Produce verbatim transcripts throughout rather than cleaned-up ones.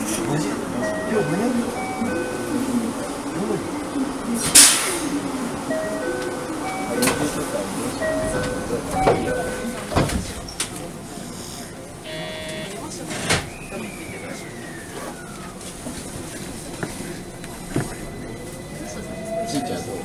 ちいちゃんと。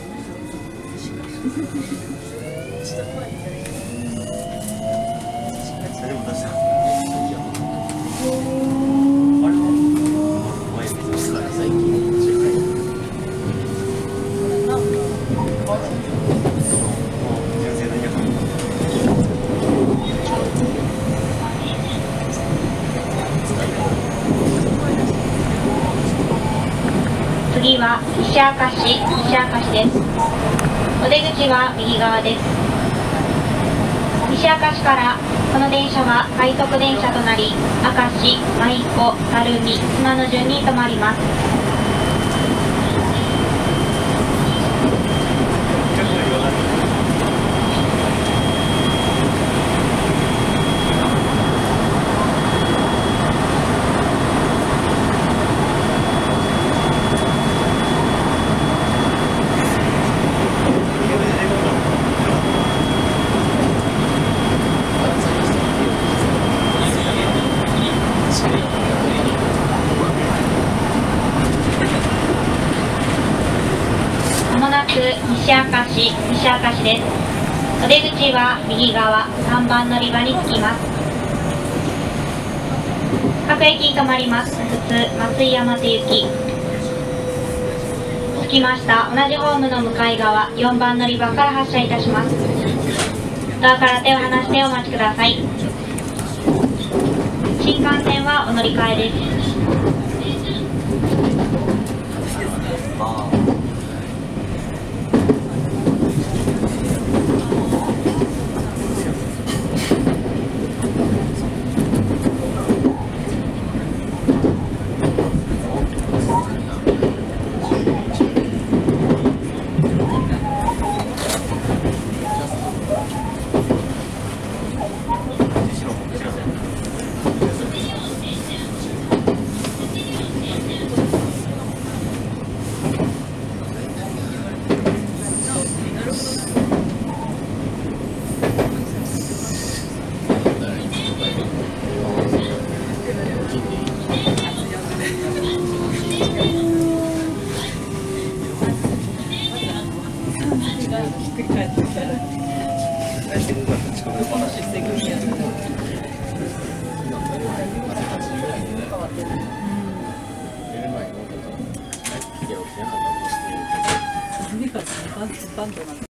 次は西明石、西明石です。お出口は右側です。西明石からこの電車は快速電車となり、明石、舞子、垂水、須磨の順に止まります。まもなく西明石、西明石です。お出口は右側、さんばん乗り場に着きます。各駅に停まります。普通、松井山手行き。着きました。同じホームの向かい側、よんばん乗り場から発車いたします。ドアから手を離してお待ちください。新幹線はお乗り換えです。 ひっくり返ってきたら横の出世組やる。次からバンドなん